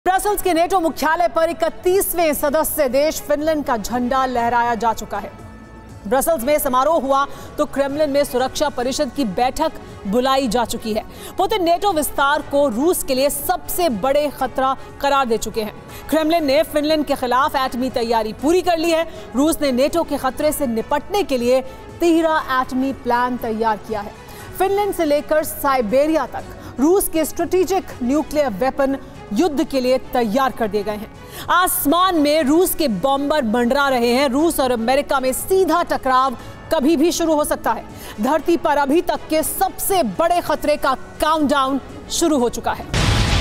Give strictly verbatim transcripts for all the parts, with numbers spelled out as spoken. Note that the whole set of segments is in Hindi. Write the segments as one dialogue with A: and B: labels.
A: ब्रसेल्स के नेटो मुख्यालय पर इकतीसवें सदस्य देश फिनलैंड का झंडा लहराया जा चुका है। ब्रसेल्स में समारोह हुआ तो क्रेमलिन में सुरक्षा परिषद की बैठक बुलाई जा चुकी है। पुतिन नेटो विस्तार को रूस के लिए सबसे बड़े खतरा करार दे चुके हैं। क्रेमलिन ने फिनलैंड के खिलाफ एटमी तैयारी पूरी कर ली है। रूस ने नेटो के खतरे से निपटने के लिए तिहरा एटमी प्लान तैयार किया है। फिनलैंड से लेकर साइबेरिया तक रूस के स्ट्रेटेजिक न्यूक्लियर वेपन युद्ध के लिए तैयार कर दिए गए हैं। आसमान में रूस के बॉम्बर मंडरा रहे हैं। रूस और अमेरिका में सीधा टकराव कभी भी शुरू हो सकता है। धरती पर अभी तक के सबसे बड़े खतरे का काउंटडाउन शुरू हो चुका है।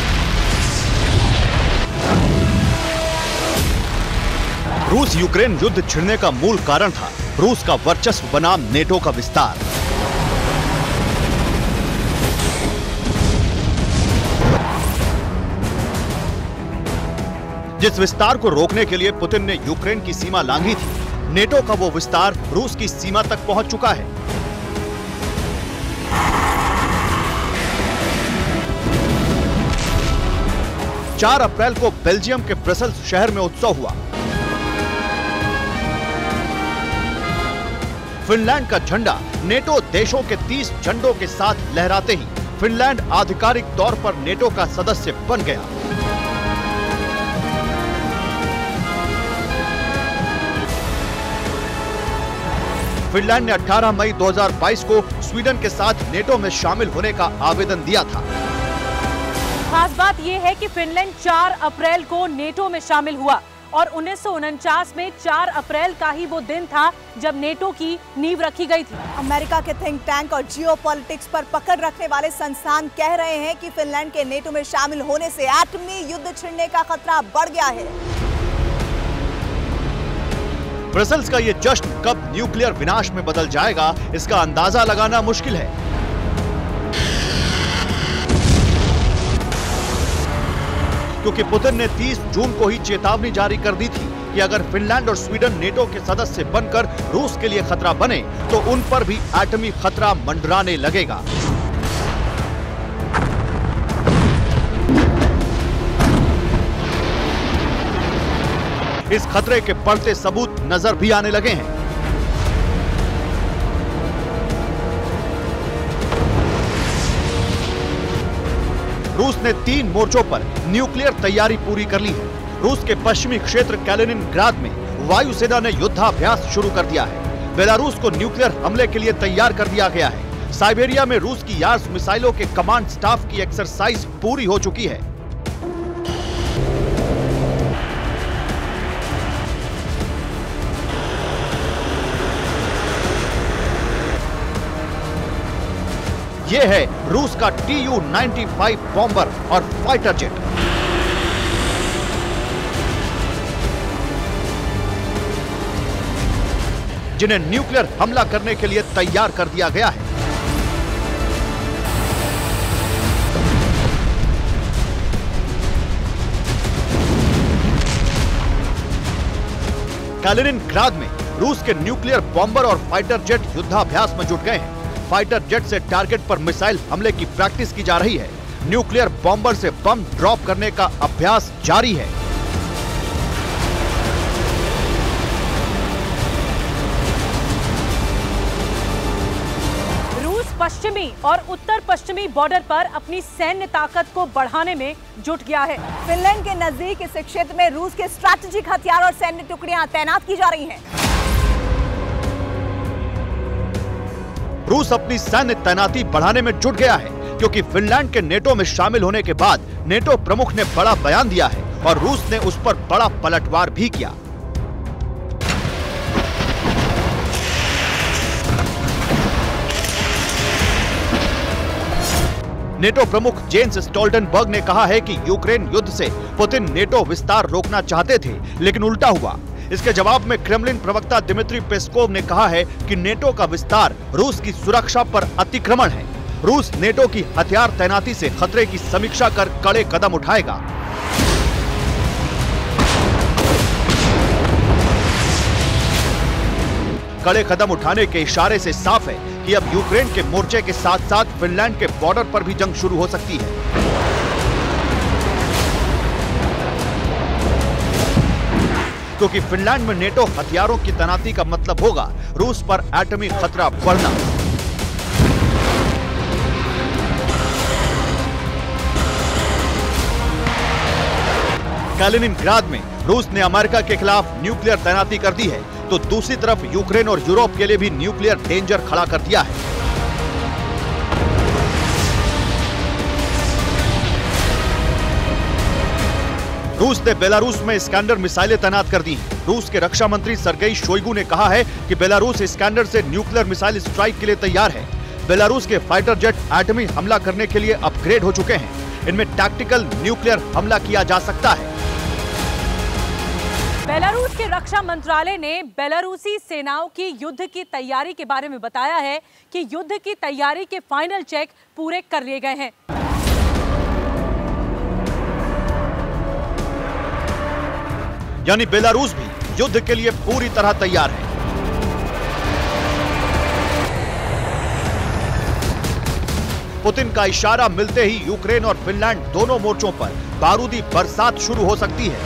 B: रूस यूक्रेन युद्ध छिड़ने का मूल कारण था रूस का वर्चस्व बनाम नेटो का विस्तार। जिस विस्तार को रोकने के लिए पुतिन ने यूक्रेन की सीमा लांघी थी, नेटो का वो विस्तार रूस की सीमा तक पहुंच चुका है। चार अप्रैल को बेल्जियम के ब्रसेल्स शहर में उत्सव हुआ। फिनलैंड का झंडा नेटो देशों के तीस झंडों के साथ लहराते ही फिनलैंड आधिकारिक तौर पर नेटो का सदस्य बन गया। फिनलैंड ने अठारह मई दो हज़ार बाईस को स्वीडन के साथ नेटो में शामिल होने का आवेदन दिया था।
C: खास बात यह है कि फिनलैंड चार अप्रैल को नेटो में शामिल हुआ और उन्नीस सौ उनचास में चार अप्रैल का ही वो दिन था जब नेटो की नींव रखी गई थी।
D: अमेरिका के थिंक टैंक और जियोपॉलिटिक्स पर पकड़ रखने वाले संस्थान कह रहे हैं कि फिनलैंड के नेटो में शामिल होने से एटमी युद्ध छिड़ने का खतरा बढ़ गया है।
B: ब्रसेल्स का ये जश्न कब न्यूक्लियर विनाश में बदल जाएगा, इसका अंदाजा लगाना मुश्किल है। क्योंकि पुतिन ने तीस जून को ही चेतावनी जारी कर दी थी कि अगर फिनलैंड और स्वीडन नेटो के सदस्य बनकर रूस के लिए खतरा बने तो उन पर भी एटमी खतरा मंडराने लगेगा। इस खतरे के बढ़ते सबूत नजर भी आने लगे हैं। रूस ने तीन मोर्चों पर न्यूक्लियर तैयारी पूरी कर ली है। रूस के पश्चिमी क्षेत्र कैलिनिनग्राद में वायुसेना ने युद्धाभ्यास शुरू कर दिया है। बेलारूस को न्यूक्लियर हमले के लिए तैयार कर दिया गया है। साइबेरिया में रूस की यार्स मिसाइलों के कमांड स्टाफ की एक्सरसाइज पूरी हो चुकी है। ये है रूस का T U ninety five bomber और फाइटर जेट। जिन्हें न्यूक्लियर हमला करने के लिए तैयार कर दिया गया है। कैलिनिनग्राद में रूस के न्यूक्लियर बॉम्बर और फाइटर जेट युद्धाभ्यास में जुट गए हैं। फाइटर जेट से टारगेट पर मिसाइल हमले की प्रैक्टिस की जा रही है। न्यूक्लियर बॉम्बर से बम ड्रॉप करने का अभ्यास जारी है।
C: रूस पश्चिमी और उत्तर पश्चिमी बॉर्डर पर अपनी सैन्य ताकत को बढ़ाने में जुट गया है।
D: फिनलैंड के नजदीक इस क्षेत्र में रूस के स्ट्रैटेजिक हथियार और सैन्य टुकड़ियां तैनात की जा रही हैं।
B: रूस अपनी सैन्य तैनाती बढ़ाने में जुट गया है क्योंकि फिनलैंड के नेटो में शामिल होने के बाद नेटो प्रमुख ने बड़ा बयान दिया है और रूस ने उस पर बड़ा पलटवार भी किया। नेटो प्रमुख जेन्स स्टोल्टनबर्ग ने कहा है कि यूक्रेन युद्ध से पुतिन नेटो विस्तार रोकना चाहते थे, लेकिन उल्टा हुआ। इसके जवाब में क्रेमलिन प्रवक्ता दिमित्री पेस्कोव ने कहा है कि नेटो का विस्तार रूस की सुरक्षा पर अतिक्रमण है। रूस नेटो की हथियार तैनाती से खतरे की समीक्षा कर कड़े कदम उठाएगा। कड़े कदम उठाने के इशारे से साफ है कि अब यूक्रेन के मोर्चे के साथ साथ फिनलैंड के बॉर्डर पर भी जंग शुरू हो सकती है। क्योंकि फिनलैंड में नेटो हथियारों की तैनाती का मतलब होगा रूस पर एटमी खतरा बढ़ना। कैलिनिनग्राड में रूस ने अमेरिका के खिलाफ न्यूक्लियर तैनाती कर दी है, तो दूसरी तरफ यूक्रेन और यूरोप के लिए भी न्यूक्लियर डेंजर खड़ा कर दिया है। रूस ने बेलारूस में इस्कैंडर मिसाइलें तैनात कर दी हैं। रूस के रक्षा मंत्री सर्गेई शोइगु ने कहा है कि बेलारूस इस्कैंडर से न्यूक्लियर मिसाइल स्ट्राइक के लिए तैयार है। बेलारूस के फाइटर जेट एटमी हमला करने के लिए अपग्रेड हो चुके हैं। इनमें टैक्टिकल न्यूक्लियर हमला किया जा सकता है।
C: बेलारूस के रक्षा मंत्रालय ने बेलारूसी सेनाओं की युद्ध की तैयारी के बारे में बताया है कि युद्ध की तैयारी के फाइनल चेक पूरे कर लिए गए हैं।
B: यानी बेलारूस भी युद्ध के लिए पूरी तरह तैयार है। पुतिन का इशारा मिलते ही यूक्रेन और फिनलैंड दोनों मोर्चों पर बारूदी बरसात शुरू हो सकती है।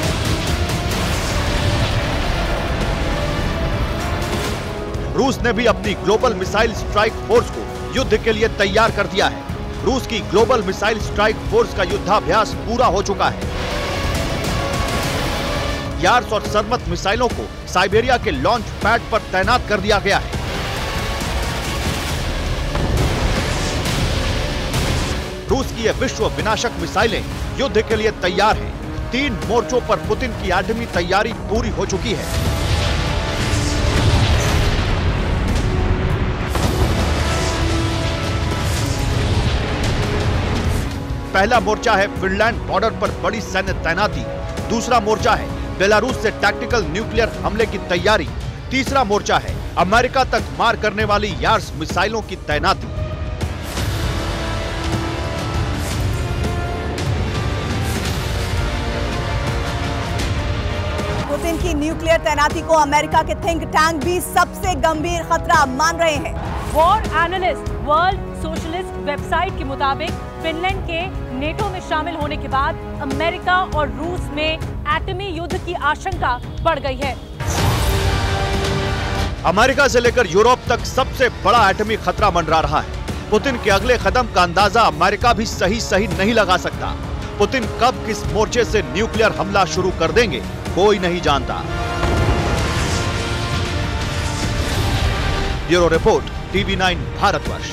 B: रूस ने भी अपनी ग्लोबल मिसाइल स्ट्राइक फोर्स को युद्ध के लिए तैयार कर दिया है। रूस की ग्लोबल मिसाइल स्ट्राइक फोर्स का युद्धाभ्यास पूरा हो चुका है। यार्स और सरमत मिसाइलों को साइबेरिया के लॉन्च पैड पर तैनात कर दिया गया है। रूस की ये विश्व विनाशक मिसाइलें युद्ध के लिए तैयार हैं। तीन मोर्चों पर पुतिन की एटमी तैयारी पूरी हो चुकी है। पहला मोर्चा है फिनलैंड बॉर्डर पर बड़ी सैन्य तैनाती। दूसरा मोर्चा है बेलारूस से टैक्टिकल न्यूक्लियर हमले की तैयारी। तीसरा मोर्चा है अमेरिका तक मार करने वाली यार्स मिसाइलों की तैनाती।
D: पुतिन की न्यूक्लियर तैनाती को अमेरिका के थिंक टैंक भी सबसे गंभीर खतरा मान रहे हैं।
C: War analyst world socialist website के मुताबिक फिनलैंड के नेटो में शामिल होने के बाद अमेरिका और रूस में एटमी युद्ध की आशंका बढ़ गई है।
B: अमेरिका से लेकर यूरोप तक सबसे बड़ा एटमी खतरा मंडरा रहा है। पुतिन के अगले कदम का अंदाजा अमेरिका भी सही सही नहीं लगा सकता। पुतिन कब किस मोर्चे से न्यूक्लियर हमला शुरू कर देंगे कोई नहीं जानता। Bureau report, TV nine Bharatvarsh.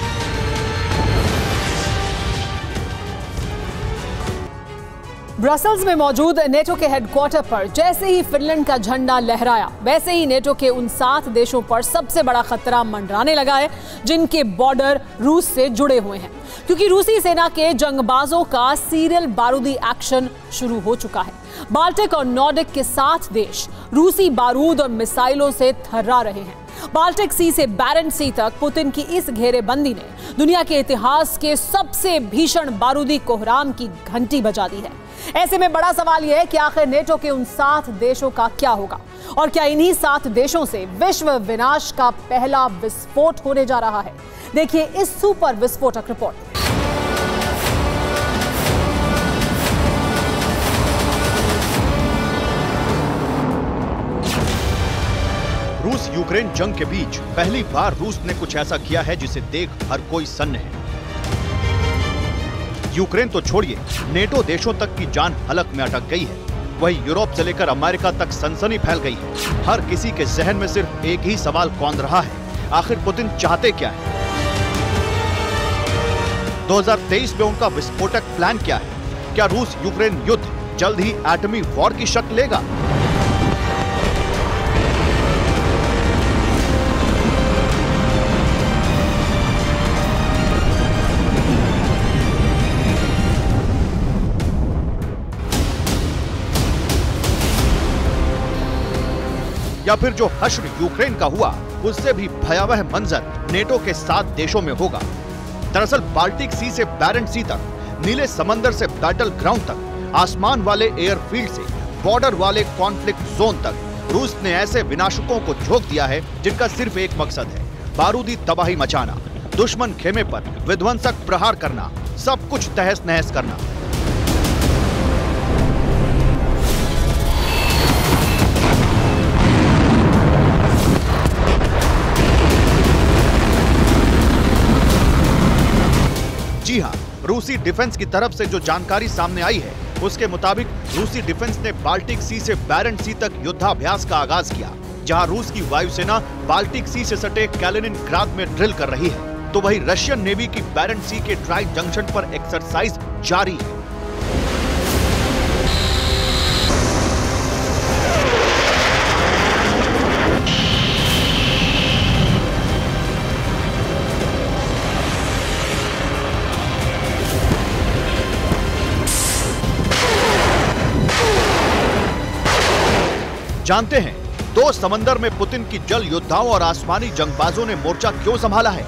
A: Brussels में मौजूद नेटो के हेडक्वार्टर पर जैसे ही फिनलैंड का झंडा लहराया, वैसे ही नेटो के उन सात देशों पर सबसे बड़ा खतरा मंडराने लगा है जिनके बॉर्डर रूस से जुड़े हुए हैं, क्योंकि रूसी सेना के जंगबाजों का सीरियल बारूदी एक्शन शुरू हो चुका है। बाल्टिक और नॉर्डिक के सात देश रूसी बारूद और मिसाइलों से थर्रा रहे हैं। बाल्टिक सी से बैरेंट सी तक पुतिन की इस घेरेबंदी ने दुनिया के इतिहास के सबसे भीषण बारूदी कोहराम की घंटी बजा दी है। ऐसे में बड़ा सवाल यह है कि आखिर नेटो के उन सात देशों का क्या होगा और क्या इन्हीं सात देशों से विश्व विनाश का पहला विस्फोट होने जा रहा है। देखिए इस सुपर विस्फोटक रिपोर्ट।
B: रूस यूक्रेन जंग के बीच पहली बार रूस ने कुछ ऐसा किया है जिसे देख हर कोई सन्न है। यूक्रेन तो छोड़िए, नेटो देशों तक की जान हलक में अटक गई है। वहीं यूरोप से लेकर अमेरिका तक सनसनी फैल गई है। हर किसी के जहन में सिर्फ एक ही सवाल कौंध रहा है, आखिर पुतिन चाहते क्या है? दो हज़ार तेईस में उनका विस्फोटक प्लान क्या है? क्या रूस यूक्रेन युद्ध जल्द ही एटमी वॉर की शक्ल लेगा? या फिर जो हश्र यूक्रेन का हुआ उससे भी भयावह मंजर नेटो के सात देशों में होगा। दरअसल बाल्टिक सी से बैरेंट सी तक, नीले समंदर से बैटल ग्राउंड तक, आसमान वाले एयरफील्ड से बॉर्डर वाले कॉन्फ्लिक्ट जोन तक रूस ने ऐसे विनाशकों को झोंक दिया है जिनका सिर्फ एक मकसद है, बारूदी तबाही मचाना, दुश्मन खेमे पर विध्वंसक प्रहार करना, सब कुछ तहस नहस करना। रूसी डिफेंस की तरफ से जो जानकारी सामने आई है उसके मुताबिक रूसी डिफेंस ने बाल्टिक सी से बैरेंट सी तक युद्धाभ्यास का आगाज किया, जहां रूस की वायुसेना बाल्टिक सी से सटे कैलिनिनग्राद में ड्रिल कर रही है, तो वहीं रशियन नेवी की बैरेंट सी के ड्राई जंक्शन पर एक्सरसाइज जारी है। जानते हैं दो समंदर में पुतिन की जल योद्धाओं और आसमानी जंगबाजों ने मोर्चा क्यों संभाला है।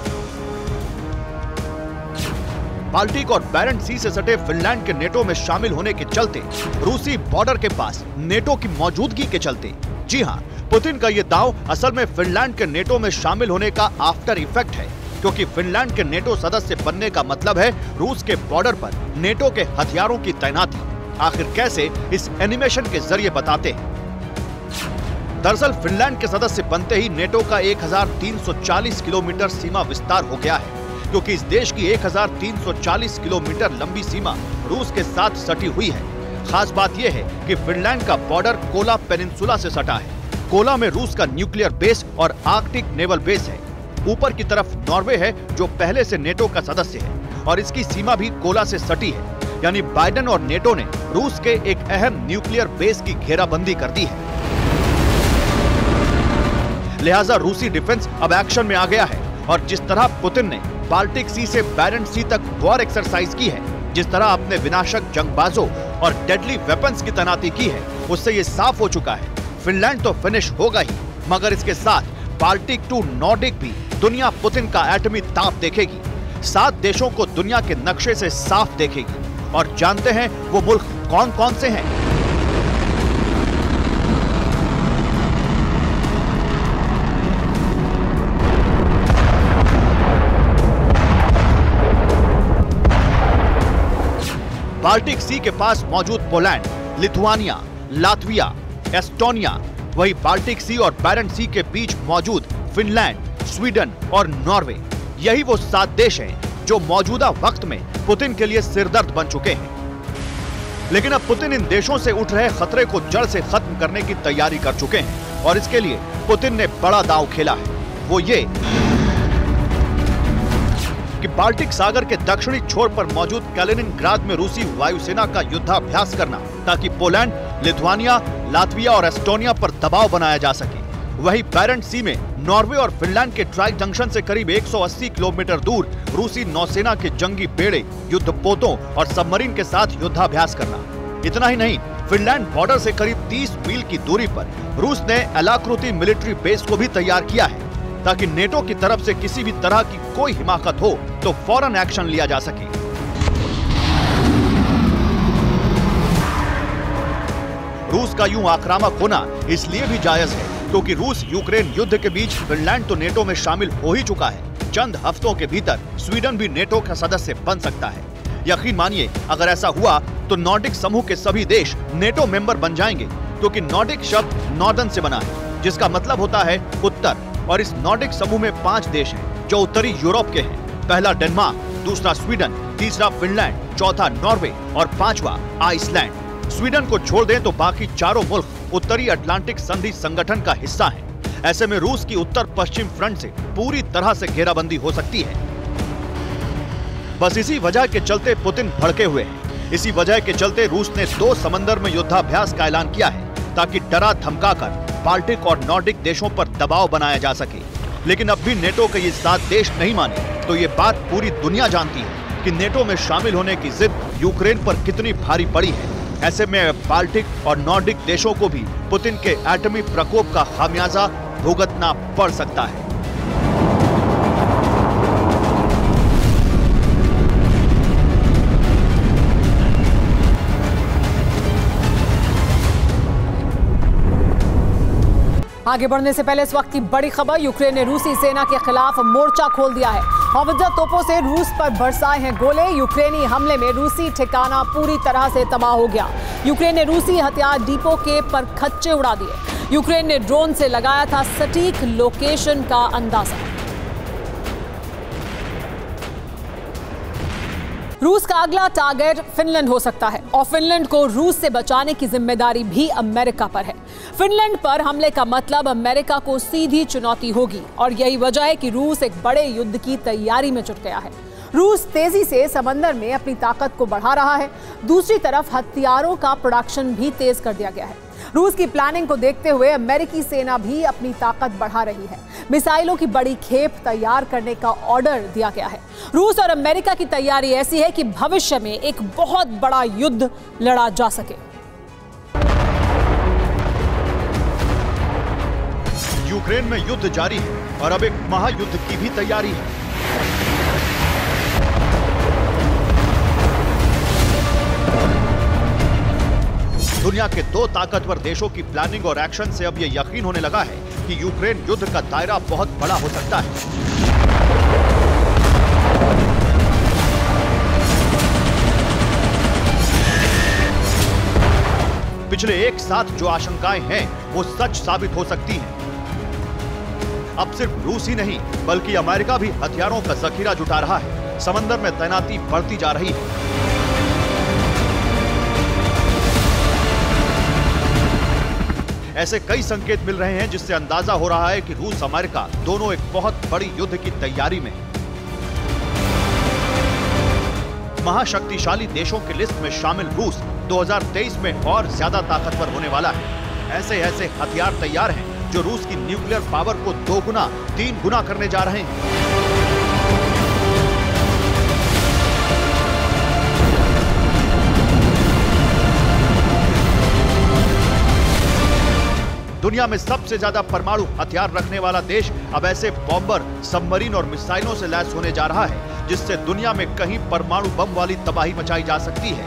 B: बाल्टिक और बैरेंट सी से सटे फिनलैंड के नेटो में शामिल होने के चलते, रूसी बॉर्डर के पास नेटो की मौजूदगी के चलते। जी हां, पुतिन का यह दांव असल में फिनलैंड के नेटो में शामिल होने का आफ्टर इफेक्ट है, क्योंकि फिनलैंड के नेटो सदस्य बनने का मतलब है रूस के बॉर्डर पर नेटो के हथियारों की तैनाती। आखिर कैसे, इस एनिमेशन के जरिए बताते हैं। दरअसल फिनलैंड के सदस्य बनते ही नेटो का एक हज़ार तीन सौ चालीस किलोमीटर सीमा विस्तार हो गया है, क्योंकि इस देश की एक हज़ार तीन सौ चालीस किलोमीटर लंबी सीमा रूस के साथ सटी हुई है। खास बात यह है कि फिनलैंड का बॉर्डर कोला पेनिनसुला से सटा है। कोला में रूस का न्यूक्लियर बेस और आर्कटिक नेवल बेस है। ऊपर की तरफ नॉर्वे है, जो पहले से नेटो का सदस्य है, और इसकी सीमा भी कोला से सटी है। यानी बाइडेन और नेटो ने रूस के एक अहम न्यूक्लियर बेस की घेराबंदी कर दी है। लिहाजा रूसी डिफेंस अब एक्शन में आ गया है, और जिस तरह पुतिन ने बाल्टिक सी से बैरेंट सी तक वॉर एक्सरसाइज की है, जिस तरह अपने विनाशक जंगबाजों और डेडली वेपन्स की तैनाती की है, उससे ये साफ हो चुका है फिनलैंड तो फिनिश होगा ही, मगर इसके साथ बाल्टिक टू नॉर्डिक भी दुनिया पुतिन का एटमी ताप देखेगी। सात देशों को दुनिया के नक्शे से साफ देखेगी। और जानते हैं वो मुल्क कौन कौन से हैं? बाल्टिक सी के पास मौजूद पोलैंड, लिथुआनिया, लातविया, एस्टोनिया, वही बाल्टिक सी और बैरेंट सी के बीच मौजूद फिनलैंड, स्वीडन और नॉर्वे, यही वो सात देश हैं जो मौजूदा वक्त में पुतिन के लिए सिरदर्द बन चुके हैं। लेकिन अब पुतिन इन देशों से उठ रहे खतरे को जड़ से खत्म करने की तैयारी कर चुके हैं, और इसके लिए पुतिन ने बड़ा दांव खेला है। वो ये कि बाल्टिक सागर के दक्षिणी छोर पर मौजूद कैलिनिनग्राद में रूसी वायुसेना का युद्धाभ्यास करना, ताकि पोलैंड, लिथुआनिया, लातविया और एस्टोनिया पर दबाव बनाया जा सके। वही बैरेंट सी में नॉर्वे और फिनलैंड के ड्राई जंक्शन से करीब एक सौ अस्सी किलोमीटर दूर रूसी नौसेना के जंगी बेड़े, युद्धपोतों और सबमरीन के साथ युद्धाभ्यास करना। इतना ही नहीं, फिनलैंड बॉर्डर से करीब तीस मील की दूरी पर रूस ने एलाकृति मिलिट्री बेस को भी तैयार किया है, ताकि नेटो की तरफ से किसी भी तरह की कोई हिमाकत हो तो फौरन एक्शन लिया जा सके। रूस का यूं आक्रामक होना इसलिए भी जायज है क्योंकि रूस यूक्रेन युद्ध के बीच फिनलैंड तो नेटो में शामिल हो ही चुका है। चंद हफ्तों के भीतर स्वीडन भी नेटो का सदस्य बन सकता है। यकीन मानिए, अगर ऐसा हुआ तो नॉर्डिक समूह के सभी देश नेटो मेंबर बन जाएंगे, क्योंकि नॉर्डिक शब्द नॉर्दर्न से बना है, जिसका मतलब होता है उत्तर। और इस नॉर्डिक समूह में पांच देश हैं जो उत्तरी यूरोप के हैं। पहला डेनमार्क, दूसरा स्वीडन, तीसरा फिनलैंड, चौथा नॉर्वे और पांचवा आइसलैंड। स्वीडन को छोड़ दें तो बाकी चारों मुल्क उत्तरी अटलांटिक संधि संगठन का हिस्सा हैं। ऐसे में रूस की उत्तर पश्चिम फ्रंट से पूरी तरह से घेराबंदी हो सकती है। बस इसी वजह के चलते पुतिन भड़के हुए हैं। इसी वजह के चलते रूस ने दो समंदर में युद्धाभ्यास का ऐलान किया है, ताकि डरा धमकाकर बाल्टिक और नॉर्डिक देशों पर दबाव बनाया जा सके। लेकिन अब भी नेटो के ये सात देश नहीं माने, तो ये बात पूरी दुनिया जानती है कि नेटो में शामिल होने की जिद यूक्रेन पर कितनी भारी पड़ी है। ऐसे में बाल्टिक और नॉर्डिक देशों को भी पुतिन के एटमी प्रकोप का खामियाजा भुगतना पड़ सकता है।
A: आगे बढ़ने से पहले इस वक्त की बड़ी खबर, यूक्रेन ने रूसी सेना के खिलाफ मोर्चा खोल दिया है। हौवित्जर तोपों से रूस पर बरसाए हैं गोले। यूक्रेनी हमले में रूसी ठिकाना पूरी तरह से तबाह हो गया। यूक्रेन ने रूसी हथियार डिपो के परखच्चे उड़ा दिए। यूक्रेन ने ड्रोन से लगाया था सटीक लोकेशन का अंदाजा। रूस का अगला टारगेट फिनलैंड हो सकता है और फिनलैंड को रूस से बचाने की जिम्मेदारी भी अमेरिका पर है। फिनलैंड पर हमले का मतलब अमेरिका को सीधी चुनौती होगी और यही वजह है कि रूस एक बड़े युद्ध की तैयारी में जुट गया है। रूस तेजी से समंदर में अपनी ताकत को बढ़ा रहा है। दूसरी तरफ हथियारों का प्रोडक्शन भी तेज कर दिया गया है। रूस की प्लानिंग को देखते हुए अमेरिकी सेना भी अपनी ताकत बढ़ा रही है। मिसाइलों की बड़ी खेप तैयार करने का ऑर्डर दिया गया है। रूस और अमेरिका की तैयारी ऐसी है कि भविष्य में एक बहुत बड़ा युद्ध लड़ा जा सके।
B: यूक्रेन में युद्ध जारी है और अब एक महायुद्ध की भी तैयारी है। दुनिया के दो ताकतवर देशों की प्लानिंग और एक्शन से अब यह यकीन होने लगा है कि यूक्रेन युद्ध का दायरा बहुत बड़ा हो सकता है। पिछले एक साथ जो आशंकाएं हैं वो सच साबित हो सकती हैं। अब सिर्फ रूस ही नहीं बल्कि अमेरिका भी हथियारों का जखीरा जुटा रहा है। समंदर में तैनाती बढ़ती जा रही है। ऐसे कई संकेत मिल रहे हैं जिससे अंदाजा हो रहा है कि रूस अमेरिका दोनों एक बहुत बड़ी युद्ध की तैयारी में हैं। महाशक्तिशाली देशों की लिस्ट में शामिल रूस दो हज़ार तेईस में और ज्यादा ताकतवर होने वाला है। ऐसे ऐसे हथियार तैयार हैं जो रूस की न्यूक्लियर पावर को दो गुना तीन गुना करने जा रहे हैं। दुनिया में सबसे ज्यादा परमाणु हथियार रखने वाला देश अब ऐसे बॉम्बर, सबमरीन और मिसाइलों से लैस होने जा रहा है जिससे दुनिया में कहीं परमाणु बम वाली तबाही मचाई जा सकती है।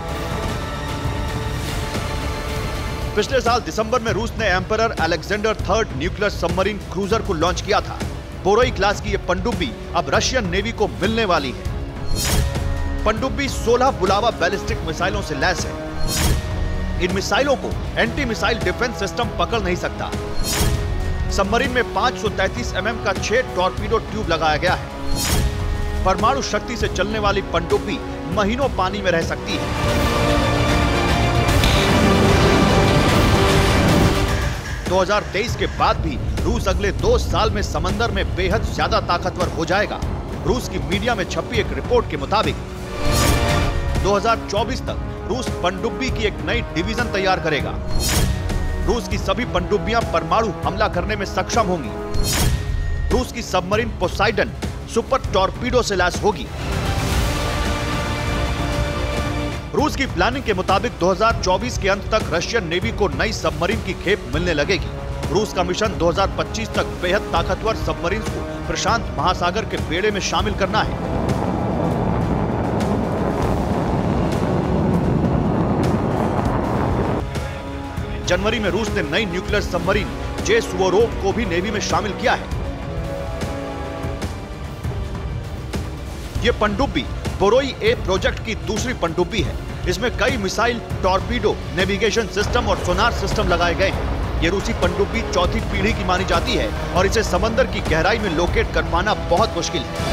B: पिछले साल दिसंबर में रूस ने Emperor Alexander third nuclear submarine cruiser को लॉन्च किया था। बोरोई क्लास की यह पनडुब्बी अब रशियन नेवी को मिलने वाली है। पनडुब्बी सोलह बुलावा बैलिस्टिक मिसाइलों से लैस है। इन मिसाइलों को एंटी मिसाइल डिफेंस सिस्टम पकड़ नहीं सकता। सबमरीन में पाँच सौ तैंतीस एम एम का छह टॉर्पीडो ट्यूब लगाया गया है। परमाणु शक्ति से चलने वाली पनडुब्बी महीनों पानी में रह सकती है। दो हज़ार तेईस के बाद भी रूस अगले दो साल में समंदर में बेहद ज्यादा ताकतवर हो जाएगा। रूस की मीडिया में छपी एक रिपोर्ट के मुताबिक दो हज़ार चौबीस तक रूस पनडुब्बी की एक नई डिवीजन तैयार करेगा। रूस की सभी पनडुब्बियां परमाणु हमला करने में सक्षम होंगी। रूस की सबमरीन पोसाइडन सुपर टॉर्पीडो से लैस होगी। रूस की प्लानिंग के मुताबिक दो हज़ार चौबीस के अंत तक रशियन नेवी को नई सबमरीन की खेप मिलने लगेगी। रूस का मिशन दो हज़ार पच्चीस तक बेहद ताकतवर सबमरीन को प्रशांत महासागर के बेड़े में शामिल करना है। जनवरी में रूस ने नई न्यूक्लियर सबमरीन जे सुवोरोव को भी नेवी में शामिल किया है। यह पनडुब्बी बोरोई ए प्रोजेक्ट की दूसरी पनडुब्बी है। इसमें कई मिसाइल, टॉर्पीडो, नेविगेशन सिस्टम और सोनार सिस्टम लगाए गए हैं। यह रूसी पनडुब्बी चौथी पीढ़ी की मानी जाती है और इसे समंदर की गहराई में लोकेट कर पाना बहुत मुश्किल है।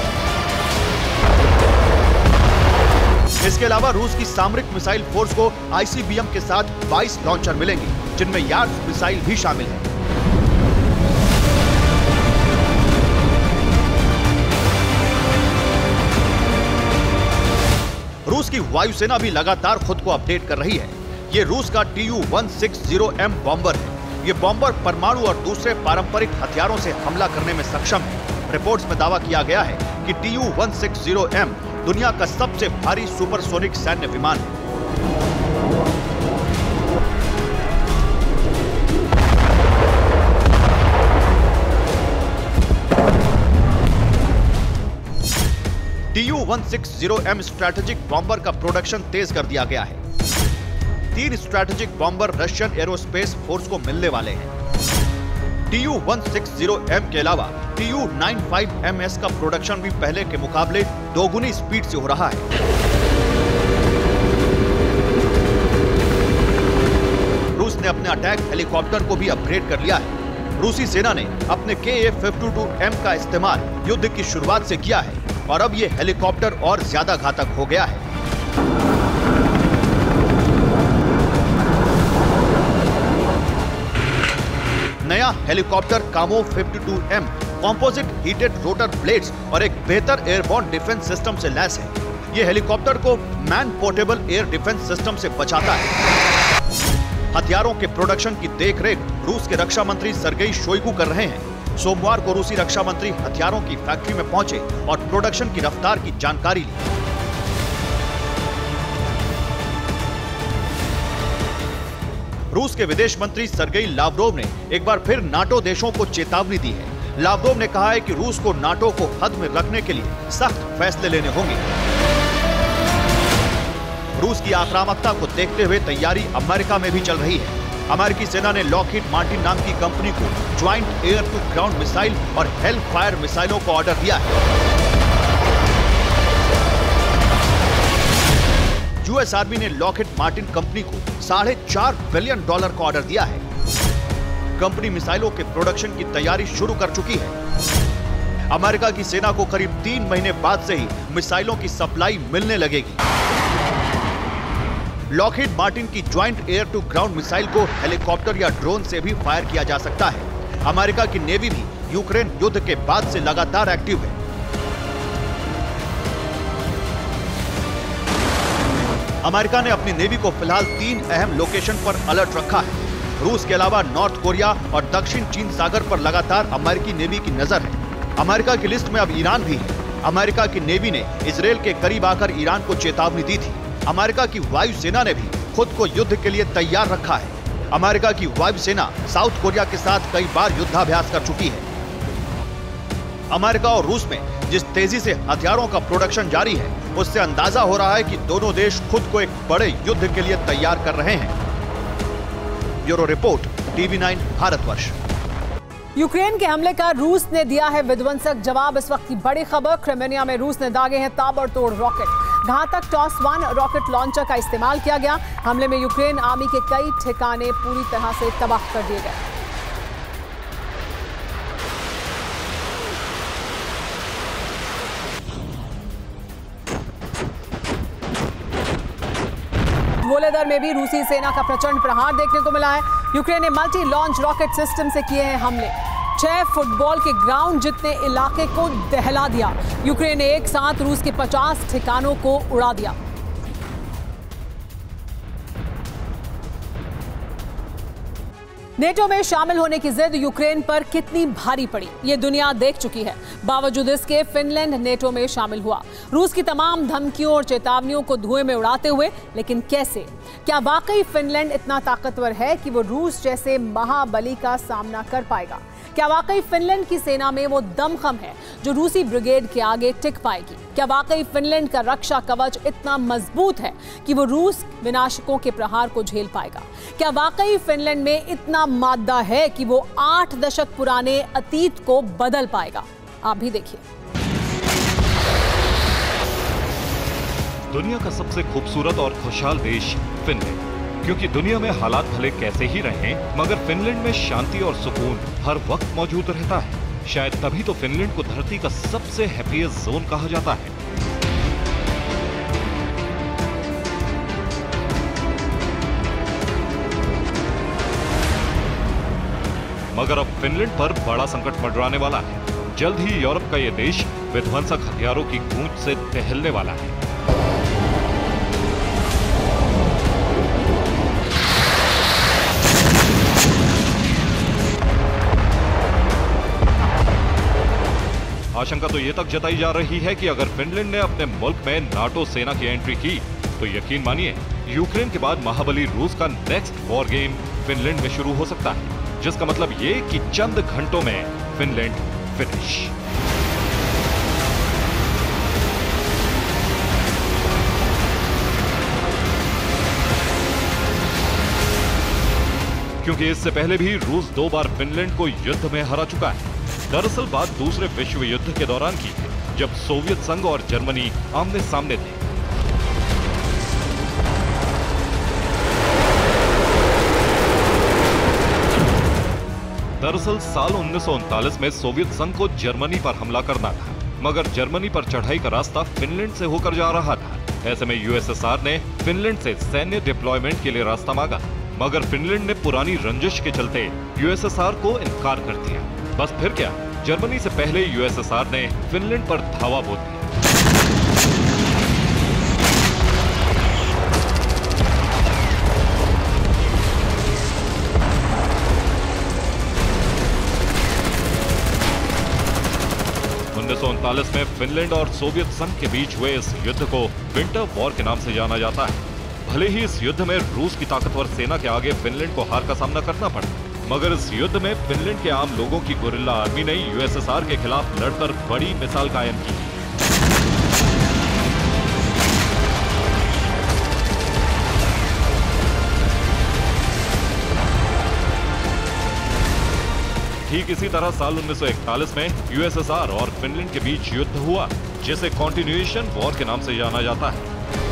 B: इसके अलावा रूस की सामरिक मिसाइल फोर्स को आई सी बी एम के साथ बाईस लॉन्चर मिलेंगे जिनमें यार्ड्स मिसाइल भी शामिल है। रूस की वायुसेना भी लगातार खुद को अपडेट कर रही है। ये रूस का T U one sixty M bomber है। ये बॉम्बर परमाणु और दूसरे पारंपरिक हथियारों से हमला करने में सक्षम है। रिपोर्ट्स में दावा किया गया है कि T U one sixty M दुनिया का सबसे भारी सुपरसोनिक सैन्य विमान है। T U one sixty M strategic bomber का प्रोडक्शन तेज कर दिया गया है। तीन strategic bomber Russian aerospace force को मिलने वाले हैं। T U one sixty M के अलावा T U ninety five M S का प्रोडक्शन भी पहले के मुकाबले दोगुनी स्पीड से हो रहा है। रूस ने अपने अटैक हेलीकॉप्टर को भी अपग्रेड कर लिया है। रूसी सेना ने अपने के ए फिफ्टी टू एम का इस्तेमाल युद्ध की शुरुआत से किया है और अब ये हेलीकॉप्टर और ज्यादा घातक हो गया है। नया हेलीकॉप्टर कामो बावन M composite heated rotor blades और एक बेहतर एयरबोर्न डिफेंस सिस्टम से लैस है। ये हेलीकॉप्टर को man portable air defence system से बचाता है। हथियारों के प्रोडक्शन की देखरेख रूस के रक्षा मंत्री सर्गेई शोइगु कर रहे हैं। सोमवार को रूसी रक्षा मंत्री हथियारों की फैक्ट्री में पहुंचे और प्रोडक्शन की रफ्तार की जानकारी ली। रूस के विदेश मंत्री सर्गेई लावरोव ने एक बार फिर नाटो देशों को चेतावनी दी है। लावरोव ने कहा है कि रूस को नाटो को हद में रखने के लिए सख्त फैसले लेने होंगे। रूस की आक्रामकता को देखते हुए तैयारी अमेरिका में भी चल रही है। अमेरिकी सेना ने लॉकहीड मार्टिन नाम की कंपनी को joint air to ground missile और हेल फायर मिसाइलों को ऑर्डर दिया है। यूएस आर्मी ने लॉकहीड मार्टिन कंपनी को साढ़े चार बिलियन डॉलर का ऑर्डर दिया है। कंपनी मिसाइलों के प्रोडक्शन की तैयारी शुरू कर चुकी है। अमेरिका की सेना को करीब तीन महीने बाद से ही मिसाइलों की सप्लाई मिलने लगेगी। लॉकहीड मार्टिन की joint air to ground missile को हेलीकॉप्टर या ड्रोन से भी फायर किया जा सकता है। अमेरिका की नेवी भी यूक्रेन युद्ध के बाद से लगातार एक्टिव है। अमेरिका ने अपनी नेवी को फिलहाल तीन अहम लोकेशन पर अलर्ट रखा है। रूस के अलावा नॉर्थ कोरिया और दक्षिण चीन सागर पर लगातार अमेरिकी नेवी की नजर है। अमेरिका की लिस्ट में अब ईरान भी है। अमेरिका की नेवी ने इजरायल के करीब आकर ईरान को चेतावनी दी थी। अमेरिका की वायुसेना ने भी खुद को युद्ध के लिए तैयार रखा है। अमेरिका की वायुसेना साउथ कोरिया के साथ कई बार युद्धाभ्यास कर चुकी है। अमेरिका और रूस में जिस तेजी से हथियारों का प्रोडक्शन जारी है, उससे अंदाजा हो रहा है कि दोनों देश खुद को एक बड़े युद्ध के लिए तैयार कर रहे हैं। Bureau report, TV nine Bharatvarsh.
A: Ukraine के हमले का रूस ने दिया है विध्वंसक जवाब। इस वक्त की बड़ी खबर, क्रिमिया में रूस ने दागे हैं ताबड़तोड़ रॉकेट। घातक टॉस वन रॉकेट लॉन्चर का इस्तेमाल किया गया। हमले में यूक्रेन आर्मी के कई ठिकाने पूरी तरह से तबाह कर दिए गए। वोलोदर में भी रूसी सेना का प्रचंड प्रहार देखने को मिला है। यूक्रेन ने मल्टी लॉन्च रॉकेट सिस्टम से किए हैं हमले। छह फुटबॉल के ग्राउंड जितने इलाके को दहला दिया। यूक्रेन ने एक साथ रूस के पचास ठिकानों को उड़ा दिया। नेटो में शामिल होने की जिद यूक्रेन पर कितनी भारी पड़ी, ये दुनिया देख चुकी है। बावजूद इसके फिनलैंड नेटो में शामिल हुआ, रूस की तमाम धमकियों और चेतावनियों को धुएं में उड़ाते हुए। लेकिन कैसे? क्या वाकई फिनलैंड इतना ताकतवर है कि वो रूस जैसे महाबली का सामना कर पाएगा? क्या वाकई फिनलैंड की सेना में वो दमखम है जो रूसी ब्रिगेड के आगे टिक पाएगी? क्या वाकई फिनलैंड का रक्षा कवच इतना मजबूत है कि वो रूस विनाशकों के प्रहार को झेल पाएगा? क्या वाकई फिनलैंड में इतना मादा है कि वो आठ दशक पुराने अतीत को बदल पाएगा? आप भी देखिए।
E: दुनिया का सबसे खूबसूरत और खुशहाल देश फिनलैंड, क्योंकि दुनिया में हालात भले कैसे ही रहें, मगर फिनलैंड में शांति और सुकून हर वक्त मौजूद रहता है। शायद तभी तो फिनलैंड को धरती का सबसे हैप्पीएस्ट जोन कहा जाता है। मगर अब फिनलैंड पर बड़ा संकट मंडराने वाला है। जल्द ही यूरोप का यह देश विध्वंसक हथियारों की गूंज से दहलने वाला है। आशंका तो ये तक जताई जा रही है कि अगर फिनलैंड ने अपने मुल्क में नाटो सेना की एंट्री की, तो यकीन मानिए यूक्रेन के बाद महाबली रूस का नेक्स्ट वॉर गेम फिनलैंड में शुरू हो सकता है, जिसका मतलब ये कि चंद घंटों में फिनलैंड फिनिश। क्योंकि इससे पहले भी रूस दो बार फिनलैंड को युद्ध में हरा चुका है। दरअसल बात दूसरे विश्व युद्ध के दौरान की है, जब सोवियत संघ और जर्मनी आमने सामने थे। दरअसल साल उन्नीस सौ उनतालीस में सोवियत संघ को जर्मनी पर हमला करना था, मगर जर्मनी पर चढ़ाई का रास्ता फिनलैंड से होकर जा रहा था। ऐसे में यूएसएसआर ने फिनलैंड से सैन्य डिप्लॉयमेंट के लिए रास्ता मांगा। मगर फिनलैंड ने पुरानी रंजिश के चलते यूएसएसआर को इनकार कर दिया। बस फिर क्या, जर्मनी से पहले यूएसएसआर ने फिनलैंड पर धावा बोल दिया। उन्नीस सौ उनतालीस में फिनलैंड और सोवियत संघ के बीच हुए इस युद्ध को विंटर वॉर के नाम से जाना जाता है। भले ही इस युद्ध में रूस की ताकतवर सेना के आगे फिनलैंड को हार का सामना करना पड़ा, मगर इस युद्ध में फिनलैंड के आम लोगों की गुरिल्ला आर्मी ने यूएसएसआर के खिलाफ लड़कर बड़ी मिसाल कायम की। ठीक इसी तरह साल उन्नीस सौ इकतालीस में यूएसएसआर और फिनलैंड के बीच युद्ध हुआ, जिसे कॉन्टिन्यूएशन वॉर के नाम से जाना जाता है।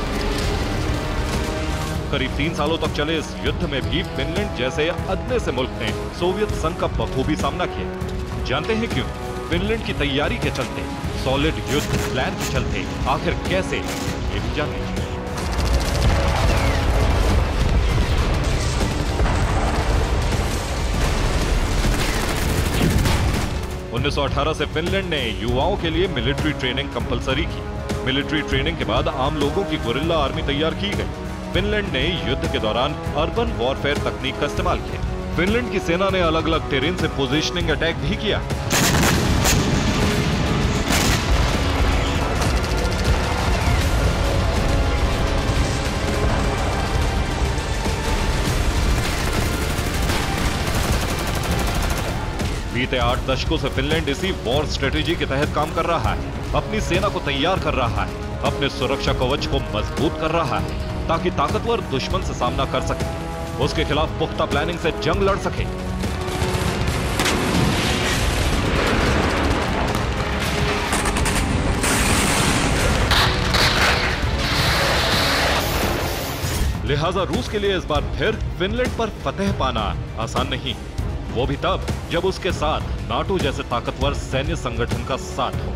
E: करीब तीन सालों तक चले इस युद्ध में भी फिनलैंड जैसे अदने से मुल्क ने सोवियत संघ का बखूबी सामना किया। जानते हैं क्यों? फिनलैंड की तैयारी के चलते, सॉलिड युद्ध प्लान के चलते, आखिर कैसे, ये भी जान लीजिए। उन्नीस सौ अठारह से फिनलैंड ने युवाओं के लिए मिलिट्री ट्रेनिंग कंपलसरी की। मिलिट्री ट्रेनिंग के बाद आम लोगों की गुरिल्ला आर्मी तैयार की गई। फिनलैंड ने युद्ध के दौरान अर्बन वॉरफेयर तकनीक का इस्तेमाल किया। फिनलैंड की सेना ने अलग अलग टेरेन से पोजीशनिंग अटैक भी किया। बीते आठ दशकों से फिनलैंड इसी वॉर स्ट्रेटेजी के तहत काम कर रहा है। अपनी सेना को तैयार कर रहा है, अपने सुरक्षा कवच को मजबूत कर रहा है, ताकि ताकतवर दुश्मन से सामना कर सके, उसके खिलाफ पुख्ता प्लानिंग से जंग लड़ सके। लिहाजा रूस के लिए इस बार फिर फिनलैंड पर फतेह पाना आसान नहीं, वो भी तब जब उसके साथ नाटो जैसे ताकतवर सैन्य संगठन का साथ हो।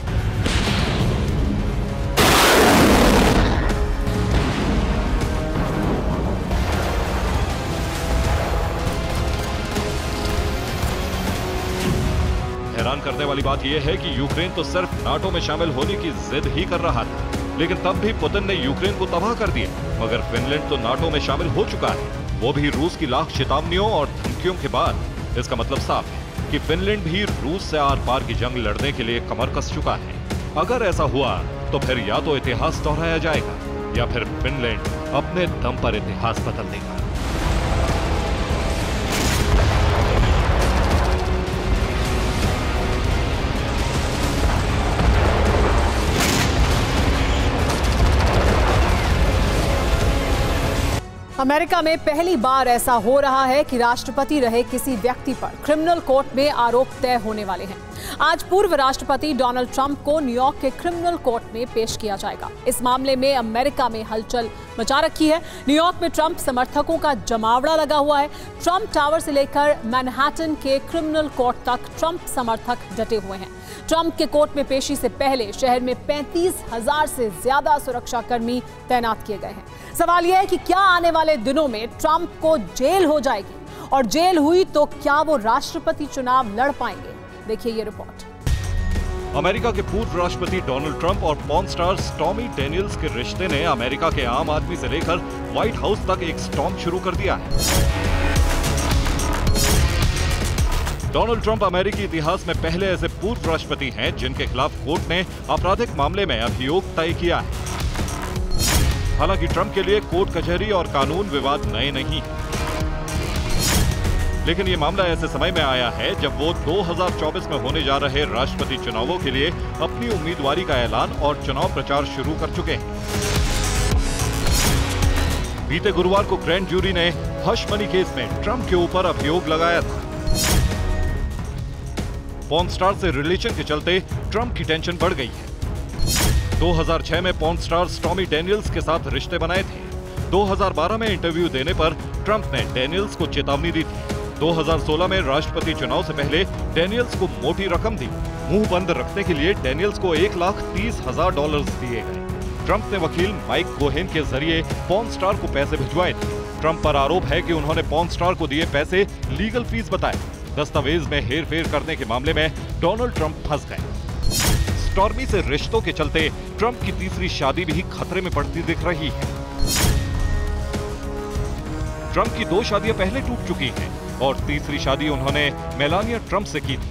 E: हैरान करने वाली बात यह है कि यूक्रेन तो सिर्फ नाटो में शामिल होने की जिद ही कर रहा था, लेकिन तब भी पुतिन ने यूक्रेन को तबाह कर दिया। मगर फिनलैंड तो नाटो में शामिल हो चुका है, वो भी रूस की लाख चेतावनियों और धमकियों के बाद। इसका मतलब साफ है कि फिनलैंड भी रूस से आर पार की जंग लड़ने के लिए कमर कस चुका है। अगर ऐसा हुआ तो फिर या तो इतिहास दोहराया जाएगा या फिर फिनलैंड अपने दम पर इतिहास बदल देगा।
A: अमेरिका में पहली बार ऐसा हो रहा है कि राष्ट्रपति रहे किसी व्यक्ति पर क्रिमिनल कोर्ट में आरोप तय होने वाले हैं। आज पूर्व राष्ट्रपति डोनाल्ड ट्रंप को न्यूयॉर्क के क्रिमिनल कोर्ट में पेश किया जाएगा। इस मामले में अमेरिका में हलचल मचा रखी है। न्यूयॉर्क में ट्रंप समर्थकों का जमावड़ा लगा हुआ है। ट्रंप टावर से लेकर मैनहट्टन के क्रिमिनल कोर्ट तक ट्रंप समर्थक डटे हुए हैं। ट्रंप के कोर्ट में पेशी से पहले शहर में पैंतीस हजार से ज्यादा सुरक्षा कर्मी तैनात किए गए हैं। सवाल यह है कि क्या आने वाले दिनों में ट्रंप को जेल हो जाएगी, और जेल हुई तो क्या वो राष्ट्रपति चुनाव लड़ पाएंगे? देखिए ये रिपोर्ट।
E: अमेरिका के पूर्व राष्ट्रपति डोनाल्ड ट्रंप और पॉर्न स्टार स्टॉर्मी डेनियल्स के रिश्ते ने अमेरिका के आम आदमी से लेकर व्हाइट हाउस तक एक स्टॉर्म शुरू कर दिया है। डोनाल्ड ट्रंप अमेरिकी इतिहास में पहले ऐसे पूर्व राष्ट्रपति हैं जिनके खिलाफ कोर्ट ने आपराधिक मामले में अभियोग तय किया है। हालांकि ट्रंप के लिए कोर्ट कचहरी और कानून विवाद नए नहीं, लेकिन ये मामला ऐसे समय में आया है जब वो दो हज़ार चौबीस में होने जा रहे राष्ट्रपति चुनावों के लिए अपनी उम्मीदवारी का ऐलान और चुनाव प्रचार शुरू कर चुके हैं। बीते गुरुवार को ग्रैंड जूरी ने हश मनी केस में ट्रंप के ऊपर अभियोग लगाया था। पॉर्न स्टार से रिलेशन के चलते ट्रंप की टेंशन बढ़ गई है। दो हज़ार छह में पॉर्न स्टार स्टॉर्मी डेनियल्स के साथ रिश्ते बनाए थे। दो हज़ार बारह में इंटरव्यू देने पर ट्रंप ने डेनियल्स को चेतावनी दी थी। दो हज़ार सोलह में राष्ट्रपति चुनाव से पहले डेनियल्स को मोटी रकम दी। मुंह बंद रखने के लिए डेनियल्स को एक लाख तीस हजार डॉलर दिए गए। ट्रंप ने वकील माइक कोहेन के जरिए पॉर्न स्टार को पैसे भिजवाए थे। ट्रंप पर आरोप है कि उन्होंने पॉर्न स्टार को दिए पैसे लीगल फीस बताए। दस्तावेज में हेरफेर करने के मामले में डोनाल्ड ट्रंप फंस गए। स्टॉर्मी से रिश्तों के चलते ट्रंप की तीसरी शादी भी खतरे में पड़ती दिख रही है। ट्रंप की दो शादियां पहले टूट चुकी हैं और तीसरी शादी उन्होंने मेलानिया ट्रंप से की थी।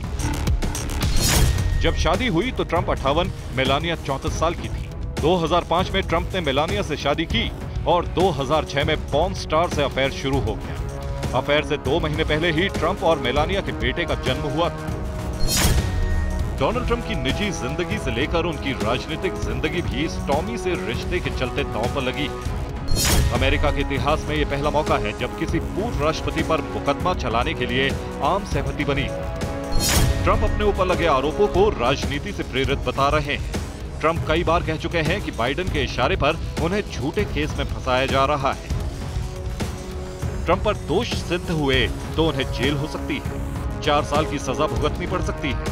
E: जब शादी हुई तो ट्रंप अट्ठावन, मेलानिया चौंतीस साल की थी। दो हज़ार पाँच में ट्रंप ने मेलानिया से शादी की और दो हज़ार छह में पॉर्न स्टार से अफेयर शुरू हो गया। अफेयर से दो महीने पहले ही ट्रंप और मेलानिया के बेटे का जन्म हुआ था। डोनाल्ड ट्रंप की निजी जिंदगी से लेकर उनकी राजनीतिक जिंदगी भी स्टॉर्मी से रिश्ते के चलते दांव पर लगी है। अमेरिका के इतिहास में यह पहला मौका है जब किसी पूर्व राष्ट्रपति पर मुकदमा चलाने के लिए आम सहमति बनी। ट्रंप अपने ऊपर लगे आरोपों को राजनीति से प्रेरित बता रहे हैं। ट्रंप कई बार कह चुके हैं कि बाइडेन के इशारे पर उन्हें झूठे केस में फंसाया जा रहा है। ट्रंप पर दोष सिद्ध हुए तो उन्हें जेल हो सकती है, चार साल की सजा भुगतनी पड़ सकती है।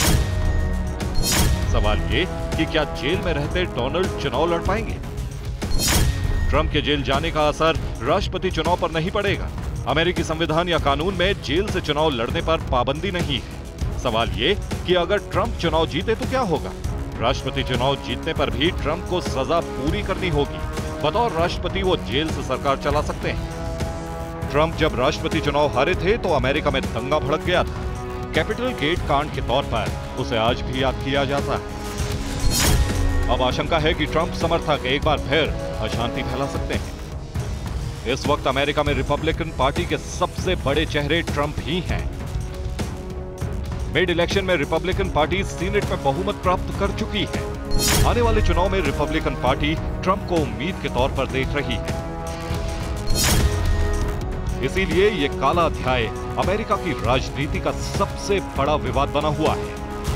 E: सवाल ये कि क्या जेल में रहते डोनाल्ड चुनाव लड़ पाएंगे? ट्रंप के जेल जाने का असर राष्ट्रपति चुनाव पर नहीं पड़ेगा। अमेरिकी संविधान या कानून में जेल से चुनाव लड़ने पर पाबंदी नहीं है। सवाल ये कि अगर ट्रंप चुनाव जीते तो क्या होगा? राष्ट्रपति चुनाव जीतने पर भी ट्रंप को सजा पूरी करनी होगी। बतौर राष्ट्रपति वो जेल से सरकार चला सकते हैं। ट्रंप जब राष्ट्रपति चुनाव हारे थे तो अमेरिका में दंगा भड़क गया था। कैपिटल गेट कांड के तौर पर उसे आज भी याद किया जाता है। अब आशंका है कि ट्रंप समर्थक एक बार फिर अशांति फैला सकते हैं। इस वक्त अमेरिका में रिपब्लिकन पार्टी के सबसे बड़े चेहरे ट्रंप ही हैं। मिड इलेक्शन में रिपब्लिकन पार्टी सीनेट में बहुमत प्राप्त कर चुकी है। आने वाले चुनाव में रिपब्लिकन पार्टी ट्रंप को उम्मीद के तौर पर देख रही है। इसीलिए ये काला अध्याय अमेरिका की राजनीति का सबसे बड़ा विवाद बना हुआ है।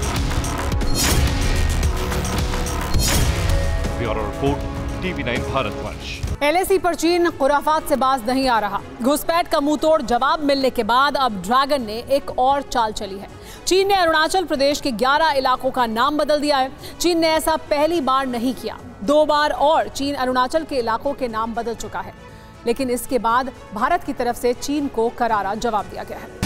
E: Bureau report, TV nine Bharatvarsh.
A: LAC पर चीन खुराफात से बाज नहीं आ रहा। घुसपैठ का मुंहतोड़ जवाब मिलने के बाद अब ड्रैगन ने एक और चाल चली है। चीन ने अरुणाचल प्रदेश के ग्यारह इलाकों का नाम बदल दिया है। चीन ने ऐसा पहली बार नहीं किया, दो बार और चीन अरुणाचल के इलाकों के नाम बदल चुका है। लेकिन इसके बाद भारत की तरफ से चीन को करारा जवाब दिया गया है।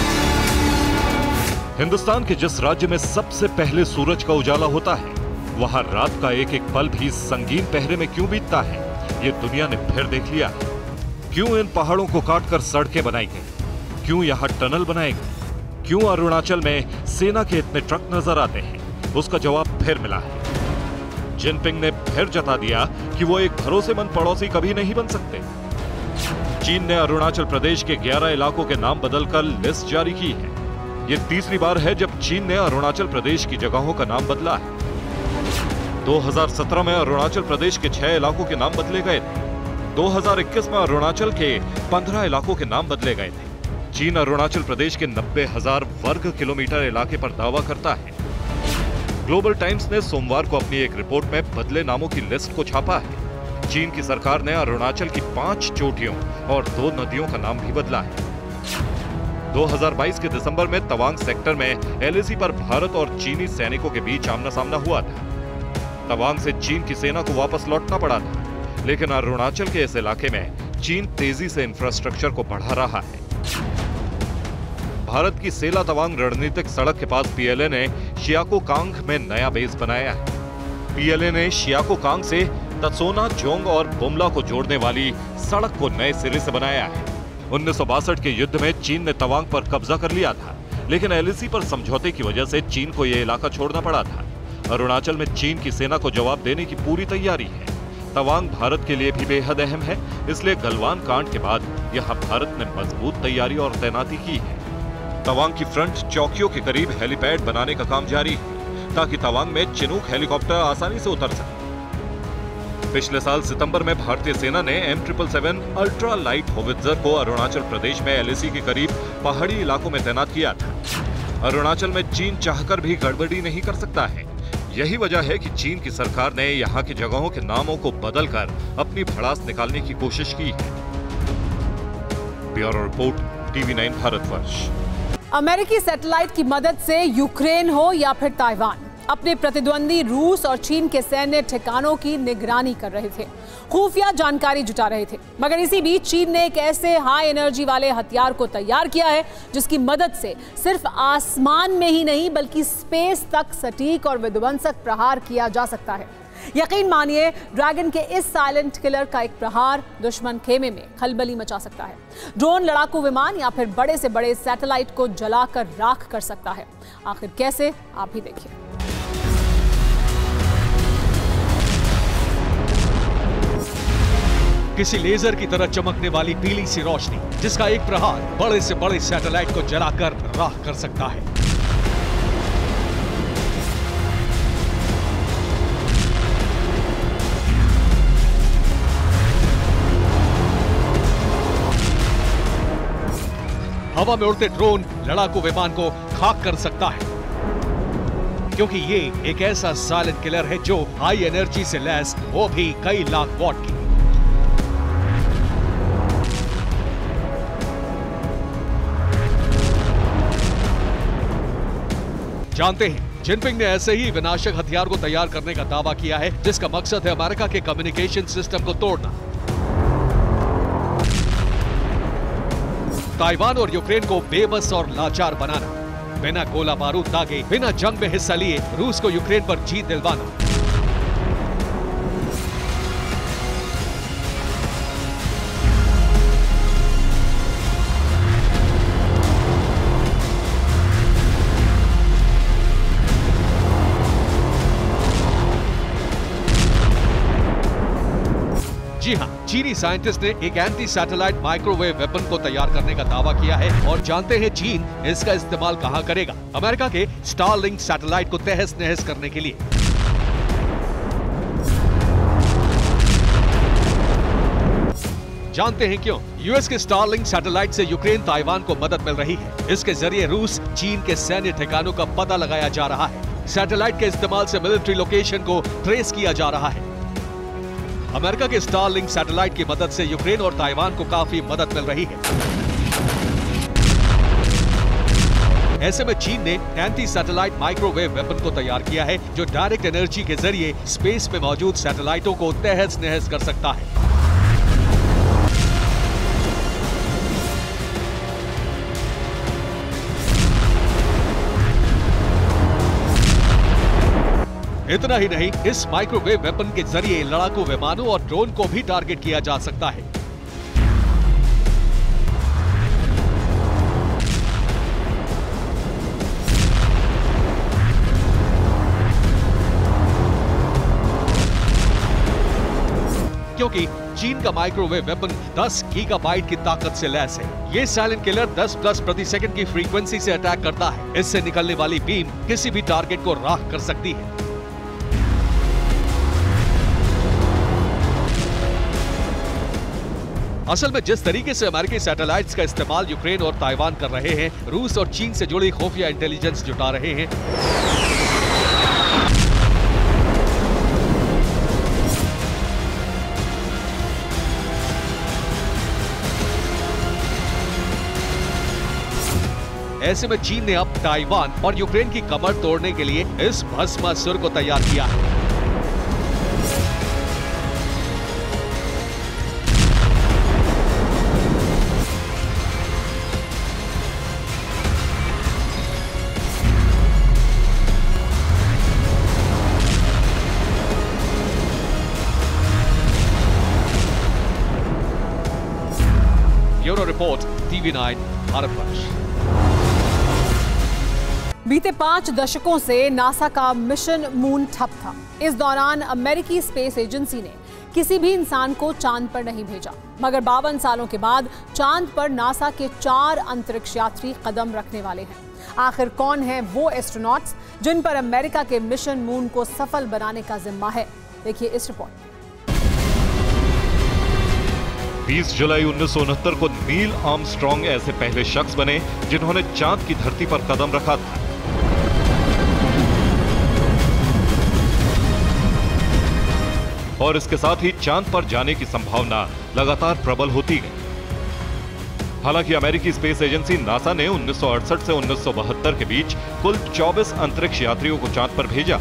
E: हिंदुस्तान के जिस राज्य में सबसे पहले सूरज का उजाला होता है, वहां रात का एक एक पल भी संगीन पहरे में क्यों बीतता है, ये दुनिया ने फिर देख लिया है। क्यों इन पहाड़ों को काटकर सड़कें बनाई गई, क्यों यहाँ टनल बनाए गए, क्यों अरुणाचल में सेना के इतने ट्रक नजर आते हैं, उसका जवाब फिर मिला है। जिनपिंग ने फिर जता दिया कि वो एक भरोसेमंद पड़ोसी कभी नहीं बन सकते। चीन ने अरुणाचल प्रदेश के ग्यारह इलाकों के नाम बदलकर लिस्ट जारी की है। ये तीसरी बार है जब चीन ने अरुणाचल प्रदेश की जगहों का नाम बदला है। दो हज़ार सत्रह में अरुणाचल प्रदेश के छह इलाकों के नाम बदले गए थे। दो हज़ार इक्कीस में अरुणाचल के पंद्रह इलाकों के नाम बदले गए थे। चीन अरुणाचल प्रदेश के नब्बे हजार वर्ग किलोमीटर इलाके पर दावा करता है। ग्लोबल टाइम्स ने सोमवार को अपनी एक रिपोर्ट में बदले नामों की लिस्ट को छापा है। चीन की सरकार ने अरुणाचल की पांच चोटियों और दो नदियों का नाम भी बदला है। दो हज़ार बाईस के दिसंबर में तवांग सेक्टर में एलएसी पर भारत और चीनी सैनिकों के बीच आमना सामना हुआ था। तवांग से चीन की सेना को वापस लौटना पड़ा था, लेकिन अरुणाचल के इस इलाके में चीन तेजी से इंफ्रास्ट्रक्चर को बढ़ा रहा है। भारत की सेला तवांग रणनीतिक सड़क के पास पीएलए ने शियाकोकांग में नया बेस बनाया है। पीएलए ने शियाकोकांग से तत्सोना, जोंग और बुमला को जोड़ने वाली सड़क को नए सिरे से बनाया है। उन्नीस सौ बासठ के युद्ध में चीन ने तवांग पर कब्जा कर लिया था, लेकिन एलएसी पर समझौते की वजह से चीन को यह इलाका छोड़ना पड़ा था। अरुणाचल में चीन की सेना को जवाब देने की पूरी तैयारी है। तवांग भारत के लिए भी बेहद अहम है, इसलिए गलवान कांड के बाद यहां भारत ने मजबूत तैयारी और तैनाती की है। तवांग की फ्रंट चौकियों के करीब हेलीपैड बनाने का काम जारी है, ताकि तवांग में चिनूक हेलीकॉप्टर आसानी से उतर सके। पिछले साल सितंबर में भारतीय सेना ने M triple seven ultra light howitzer को अरुणाचल प्रदेश में एलएसी के करीब पहाड़ी इलाकों में तैनात किया था। अरुणाचल में चीन चाहकर भी गड़बड़ी नहीं कर सकता है। यही वजह है कि चीन की सरकार ने यहाँ की जगहों के नामों को बदलकर अपनी भड़ास निकालने की कोशिश की है। Bureau report, TV nine Bharatvarsh.
A: अमेरिकी सैटेलाइट की मदद से यूक्रेन हो या फिर ताइवान, अपने प्रतिद्वंदी रूस और चीन के सैन्य ठिकानों की निगरानी कर रहे थे, खुफिया जानकारी जुटा रहे थे। मगर इसी बीच चीन ने एक ऐसे हाई एनर्जी वाले हथियार को तैयार किया है जिसकी मदद से सिर्फ आसमान में ही नहीं बल्कि स्पेस तक सटीक और विध्वंसक प्रहार किया जा सकता है। यकीन मानिए, ड्रैगन के इस साइलेंट किलर का एक प्रहार दुश्मन खेमे में खलबली मचा सकता है। ड्रोन, लड़ाकू विमान या फिर बड़े से बड़े सैटेलाइट को जलाकर राख कर सकता है। आखिर कैसे, आप ही देखिए।
F: किसी लेजर की तरह चमकने वाली पीली सी रोशनी जिसका एक प्रहार बड़े से बड़े सैटेलाइट को जलाकर राख कर सकता है। हवा में उड़ते ड्रोन, लड़ाकू विमान को खाक कर सकता है, क्योंकि ये एक ऐसा साइलेंट किलर है जो हाई एनर्जी से लैस, वो भी कई लाख वॉट की। जानते हैं, जिनपिंग ने ऐसे ही विनाशक हथियार को तैयार करने का दावा किया है जिसका मकसद है अमेरिका के कम्युनिकेशन सिस्टम को तोड़ना। ताइवान और यूक्रेन को बेबस और लाचार बनाना, बिना गोला बारूद दागे, बिना जंग में हिस्सा लिए रूस को यूक्रेन पर जीत दिलवाना। जी हां, चीनी साइंटिस्ट ने एक एंटी सैटेलाइट माइक्रोवेव वेपन को तैयार करने का दावा किया है और जानते हैं चीन इसका इस्तेमाल कहां करेगा? अमेरिका के स्टारलिंक सैटेलाइट को तहस नहस करने के लिए। जानते हैं क्यों? यूएस के स्टारलिंक सैटेलाइट से यूक्रेन, ताइवान को मदद मिल रही है। इसके जरिए रूस, चीन के सैन्य ठिकानों का पता लगाया जा रहा है। सैटेलाइट के इस्तेमाल से मिलिट्री लोकेशन को ट्रेस किया जा रहा है। अमेरिका के स्टारलिंक सैटेलाइट की मदद से यूक्रेन और ताइवान को काफी मदद मिल रही है। ऐसे में चीन ने एंटी सैटेलाइट माइक्रोवेव वेपन को तैयार किया है जो डायरेक्ट एनर्जी के जरिए स्पेस में मौजूद सैटेलाइटों को तहस नहस कर सकता है। इतना ही नहीं, इस माइक्रोवेव वेपन के जरिए लड़ाकू विमानों और ड्रोन को भी टारगेट किया जा सकता है। क्योंकि चीन का माइक्रोवेव वेपन दस गीगाबाइट की ताकत से लैस है। ये साइलेंट किलर दस प्लस प्रति सेकंड की फ्रीक्वेंसी से अटैक करता है। इससे निकलने वाली बीम किसी भी टारगेट को राख कर सकती है। असल में जिस तरीके से अमेरिकी सैटेलाइट्स का इस्तेमाल यूक्रेन और ताइवान कर रहे हैं, रूस और चीन से जुड़ी खुफिया इंटेलिजेंस जुटा रहे हैं, ऐसे में चीन ने अब ताइवान और यूक्रेन की कमर तोड़ने के लिए इस भस्मासुर को तैयार किया है। Bureau report, TV nine, Bharatvarsh.
A: बीते पांच दशकों से नासा का मिशन मून ठप था। इस दौरान अमेरिकी स्पेस एजेंसी ने किसी भी इंसान को चांद पर नहीं भेजा, मगर बावन सालों के बाद चांद पर नासा के चार अंतरिक्ष यात्री कदम रखने वाले हैं। आखिर कौन है वो एस्ट्रोनॉट्स जिन पर अमेरिका के मिशन मून को सफल बनाने का जिम्मा है? देखिए इस रिपोर्ट।
E: बीस जुलाई उन्नीस सौ उनहत्तर को नील आर्मस्ट्रांग ऐसे पहले शख्स बने जिन्होंने चांद की धरती पर कदम रखा था। और इसके साथ ही चांद पर जाने की संभावना लगातार प्रबल होती गई। हालांकि अमेरिकी स्पेस एजेंसी नासा ने उन्नीस सौ अड़सठ से उन्नीस सौ बहत्तर के बीच कुल चौबीस अंतरिक्ष यात्रियों को चांद पर भेजा,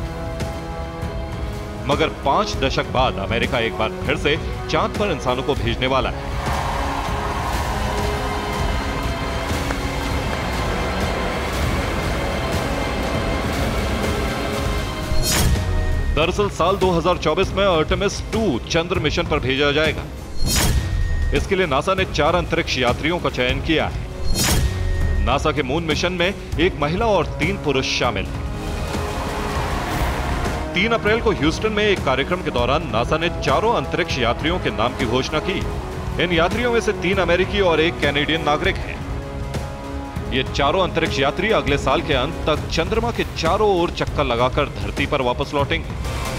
E: मगर पांच दशक बाद अमेरिका एक बार फिर से चांद पर इंसानों को भेजने वाला है। दरअसल साल दो हज़ार चौबीस में आर्टेमिस टू चंद्र मिशन पर भेजा जाएगा। इसके लिए नासा ने चार अंतरिक्ष यात्रियों का चयन किया है। नासा के मून मिशन में एक महिला और तीन पुरुष शामिल हैं। तीन अप्रैल को ह्यूस्टन में एक कार्यक्रम के दौरान नासा ने चारों अंतरिक्ष यात्रियों के नाम की घोषणा की। इन यात्रियों में से तीन अमेरिकी और एक कैनेडियन नागरिक हैं। ये चारों अंतरिक्ष यात्री अगले साल के अंत तक चंद्रमा के चारों ओर चक्कर लगाकर धरती पर वापस लौटेंगे।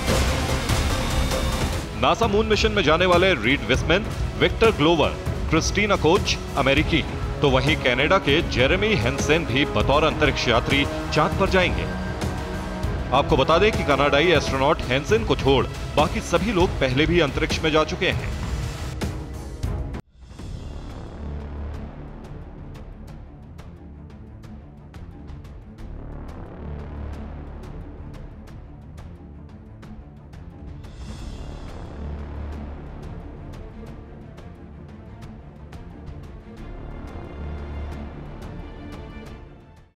E: नासा मून मिशन में जाने वाले Reid Wiseman, Victor Glover, Christina Koch अमेरिकी, तो वहीं कनाडा के जेरेमी हेंसेन भी बतौर अंतरिक्ष यात्री चांद पर जाएंगे। आपको बता दें कि कनाडाई एस्ट्रोनॉट हेंसेन को छोड़ बाकी सभी लोग पहले भी अंतरिक्ष में जा चुके हैं।